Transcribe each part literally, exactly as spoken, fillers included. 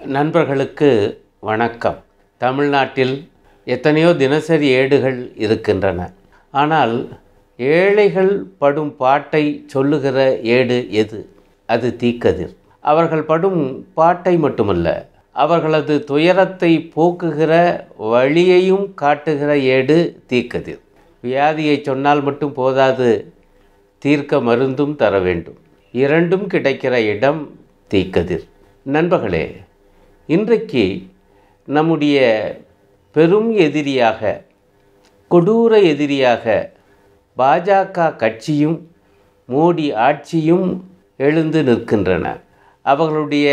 நண்பர்களுக்கு வணக்கம். தமிழ்நாட்டில் எத்தனையோ தினசரி ஏடுகள் இருக்கின்றன. ஆனால் ஏழைகள் படும் பாட்டை சொல்லுகிற ஏடு எது? அது தீக்கதிர். அவர்கள் படும் பாட்டை மட்டுமல்ல, அவர்களது துயரத்தை போக்குகிற வழியையும் காட்டுகிற ஏடு தீக்கதிர். வியாதியை சொன்னால் மட்டும் போதாது, தீர்க்க மருந்தும் தர வேண்டும். இரண்டும் கிடைக்கிற இடம் தீக்கதிர். நண்பர்களே, இன்றைக்கு நம்முடைய பெரும் எதிரியாக, கொடூர எதிரியாக பாஜக கட்சியும் மோடி ஆட்சியும் எழுந்து நிற்கின்றன. அவர்களுடைய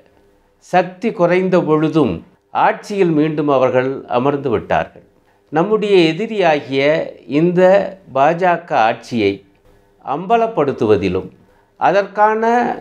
சக்தி குறைந்த பொழுதும் ஆட்சியில் மீண்டும் அவர்கள் அமர்ந்து விட்டார்கள். நம்முடைய எதிரியாகிய இந்த பாஜக ஆட்சியை அம்பலப்படுத்துவதிலும் அதற்கான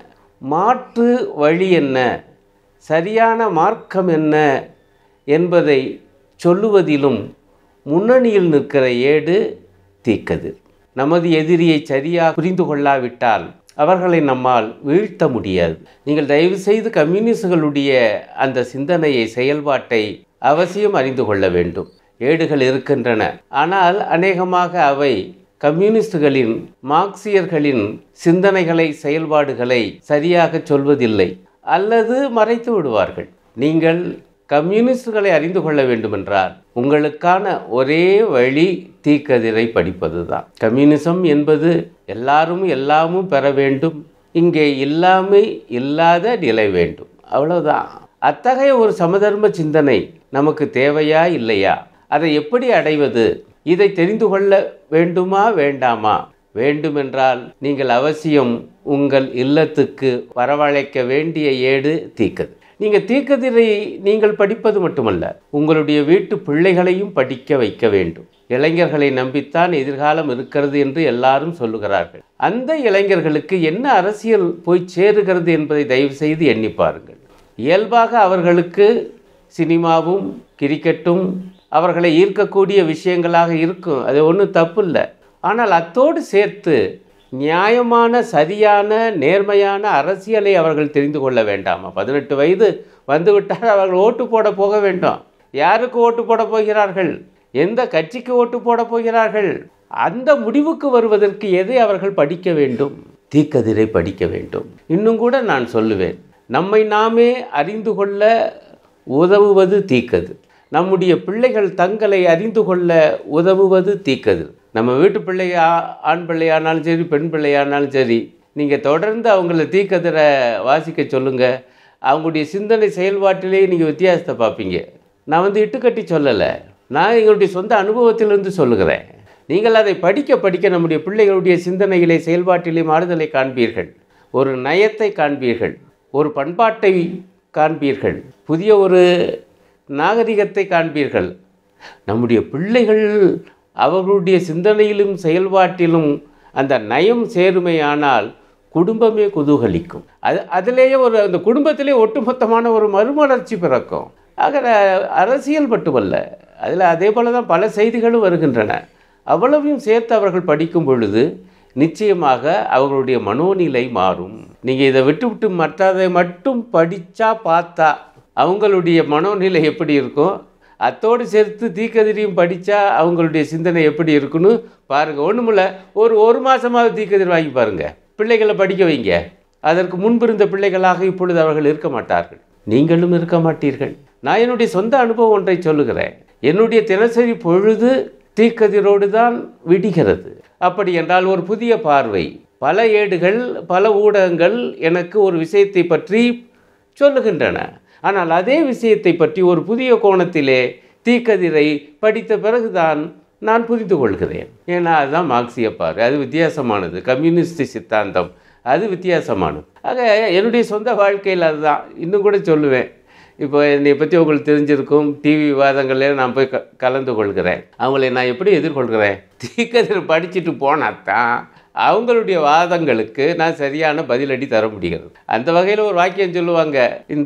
மாற்று வழி என்ன, சரியான மார்க்கம் என்ன என்பதை சொல்லுவதிலும் முன்னணியில் நிற்கிற ஏடு தீக்கதிர். நமது எதிரியை சரியாக புரிந்து கொள்ளாவிட்டால் அவர்களை நம்மால் வீழ்த்த முடியாது. நீங்கள் தயவு செய்து கம்யூனிஸ்டுகளுடைய அந்த சிந்தனையை, செயல்பாட்டை அவசியம் அறிந்து கொள்ள வேண்டும். ஏடுகள் இருக்கின்றன, ஆனால் அநேகமாக அவை கம்யூனிஸ்டுகளின், மார்க்சியர்களின் சிந்தனைகளை, செயல்பாடுகளை சரியாக சொல்வதில்லை அல்லது மறைத்து விடுவார்கள். நீங்கள் கம்யூனிஸ்டுகளை அறிந்து கொள்ள வேண்டுமென்றால் உங்களுக்கான ஒரே வழி தீக்கதிரை படிப்பது தான். கம்யூனிசம் என்பது எல்லாரும் எல்லாமும் பெற வேண்டும், இங்கே இல்லாமை இல்லாத நிலை வேண்டும், அவ்வளவுதான். அத்தகைய ஒரு சமதர்ம சிந்தனை நமக்கு தேவையா இல்லையா? அதை எப்படி அடைவது? இதை தெரிந்து கொள்ள வேண்டுமா வேண்டாமா? வேண்டுமென்றால் நீங்கள் அவசியம் உங்கள் இல்லத்துக்கு வரவழைக்க வேண்டிய ஏடு தீக்கதிர். நீங்கள் தீக்கதிரை நீங்கள் படிப்பது மட்டுமல்ல, உங்களுடைய வீட்டு பிள்ளைகளையும் படிக்க வைக்க வேண்டும். இளைஞர்களை நம்பித்தான் எதிர்காலம் இருக்கிறது என்று எல்லாரும் சொல்லுகிறார்கள். அந்த இளைஞர்களுக்கு என்ன அரசியல் போய் சேருகிறது என்பதை தயவு செய்து எண்ணி பாருங்கள். இயல்பாக அவர்களுக்கு சினிமாவும் கிரிக்கெட்டும் அவர்களை ஈர்க்கக்கூடிய விஷயங்களாக இருக்கும், அது ஒன்றும் தப்பு இல்லை. ஆனால் அத்தோடு சேர்த்து நியாயமான, சரியான, நேர்மையான அரசியலை அவர்கள் தெரிந்து கொள்ள வேண்டாமா? பதினெட்டு வயது வந்துவிட்டால் அவர்கள் ஓட்டு போட போக வேண்டும். யாருக்கு ஓட்டு போட போகிறார்கள்? எந்த கட்சிக்கு ஓட்டு போட போகிறார்கள்? அந்த முடிவுக்கு வருவதற்கு எதை அவர்கள் படிக்க வேண்டும்? தீக்கதிரை படிக்க வேண்டும். இன்னும் கூட நான் சொல்லுவேன், நம்மை நாமே அறிந்து கொள்ள உதவுவது தீக்கதிர். நம்முடைய பிள்ளைகள் தங்களை அறிந்து கொள்ள உதவுவது தீக்கதிர். நம்ம வீட்டு பிள்ளை, ஆண் பிள்ளையானாலும் சரி, பெண் பிள்ளையானாலும் சரி, நீங்கள் தொடர்ந்து அவங்கள தீக்கதிரை வாசிக்க சொல்லுங்கள். அவங்களுடைய சிந்தனை, செயல்பாட்டிலேயே நீங்கள் வித்தியாசத்தை பார்ப்பீங்க. நான் வந்து இட்டுக்கட்டி சொல்லலை, நான் எங்களுடைய சொந்த அனுபவத்திலிருந்து சொல்லுகிறேன். நீங்கள் அதை படிக்க படிக்க நம்முடைய பிள்ளைகளுடைய சிந்தனையிலே, செயல்பாட்டிலே மாறுதலை காண்பீர்கள். ஒரு நயத்தை காண்பீர்கள், ஒரு பண்பாட்டை காண்பீர்கள், புதிய ஒரு நாகரிகத்தை காண்பீர்கள். நம்முடைய பிள்ளைகள் அவர்களுடைய சிந்தனையிலும் செயல்பாட்டிலும் அந்த நயம் சேருமையானால் குடும்பமே குதூகலிக்கும். அது அதிலேயே ஒரு அந்த குடும்பத்திலே ஒட்டுமொத்தமான ஒரு மறுமலர்ச்சி பிறக்கும். ஆக அரசியல் மட்டுமல்ல, அதில் அதே போல தான் பல செய்திகளும் வருகின்றன. அவ்வளவையும் சேர்த்து அவர்கள் படிக்கும் பொழுது நிச்சயமாக அவர்களுடைய மனோநிலை மாறும். நீங்கள் இதை விட்டு விட்டு மற்றதை மட்டும் படித்தா பார்த்தா அவங்களுடைய மனோநிலை எப்படி இருக்கும், அத்தோடு சேர்த்து தீக்கதிரையும் படித்தா அவங்களுடைய சிந்தனை எப்படி இருக்குன்னு பாருங்கள். ஒன்றுமில்ல, ஒரு ஒரு மாதமாவது தீக்கதிர் வாங்கி பாருங்கள், பிள்ளைகளை படிக்க வைங்க. அதற்கு முன்பிருந்த பிள்ளைகளாக இப்பொழுது அவர்கள் இருக்க மாட்டார்கள், நீங்களும் இருக்க மாட்டீர்கள். நான் என்னுடைய சொந்த அனுபவம் ஒன்றை சொல்லுகிறேன். என்னுடைய தினசரி பொழுது தீக்கதிரோடு தான் விடுகிறது. அப்படி என்றால் ஒரு புதிய பார்வை, பல ஏடுகள், பல ஊடகங்கள் எனக்கு ஒரு விஷயத்தை பற்றி சொல்லுகின்றன. ஆனால் அதே விஷயத்தை பற்றி ஒரு புதிய கோணத்திலே தீக்கதிரை படித்த பிறகுதான் நான் புரிந்து கொள்கிறேன். ஏன்னா அதுதான் மார்க்சிய பார்வை, அது வித்தியாசமானது. கம்யூனிஸ்ட் சித்தாந்தம் அது வித்தியாசமானது. ஆக என்னுடைய சொந்த வாழ்க்கையில் அதுதான். இன்னும் கூட சொல்லுவேன், இப்போ என்னை பற்றி உங்களுக்கு தெரிஞ்சிருக்கும், டிவி விவாதங்களில் நான் போய் க கலந்து கொள்கிறேன். அவங்களை நான் எப்படி எதிர்கொள்கிறேன்? தீக்கதிர் படிச்சுட்டு போனாத்தான் அவங்களுடைய வாதங்களுக்கு நான் சரியான பதிலடி தர முடிகிறது. அந்த வகையில் ஒரு வாக்கியம் சொல்லுவாங்க, இந்த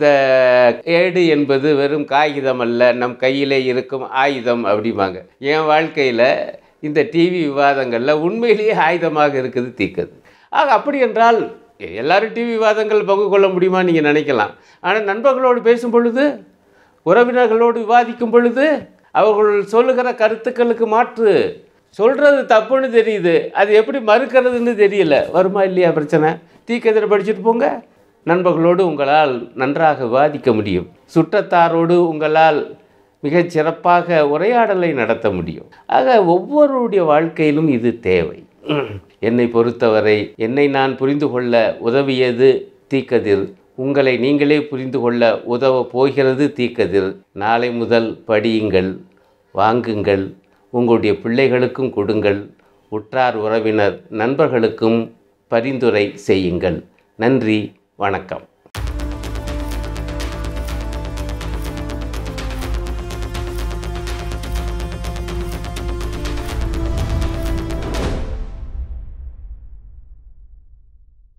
ஏடு என்பது வெறும் காகிதம் அல்ல, நம் கையிலே இருக்கும் ஆயுதம் அப்படிம்பாங்க. என் வாழ்க்கையில் இந்த டிவி விவாதங்களில் உண்மையிலேயே ஆயுதமாக இருக்குது தீக்கதிர். ஆக அப்படி என்றால் எல்லாரும் டிவி விவாதங்கள் பங்கு கொள்ள முடியுமா நீங்கள் நினைக்கலாம். ஆனால் நண்பர்களோடு பேசும் பொழுது, உறவினர்களோடு விவாதிக்கும் பொழுது அவர்கள் சொல்லுகிற கருத்துக்களுக்கு மாற்று சொல்கிறது தப்புன்னு தெரியுது, அது எப்படி மறுக்கிறதுன்னு தெரியல. வருமா இல்லையா பிரச்சனை? தீக்கதிரை படிச்சுட்டு போங்க. நண்பர்களோடு உங்களால் நன்றாக விவாதிக்க முடியும். சுற்றத்தாரோடு உங்களால் மிகச் சிறப்பாக உரையாடலை நடத்த முடியும். ஆக ஒவ்வொருடைய வாழ்க்கையிலும் இது தேவை. என்னை பொறுத்தவரை என்னை நான் புரிந்து கொள்ள உதவியது தீக்கதிர். உங்களை நீங்களே புரிந்து கொள்ள உதவ போகிறது தீக்கதிர். நாளை முதல் படியுங்கள், வாங்குங்கள், உங்களுடைய பிள்ளைகளுக்கும் கொடுங்கள், உற்றார் உறவினர் நண்பர்களுக்கும் பரிந்துரை செய்யுங்கள். நன்றி, வணக்கம்.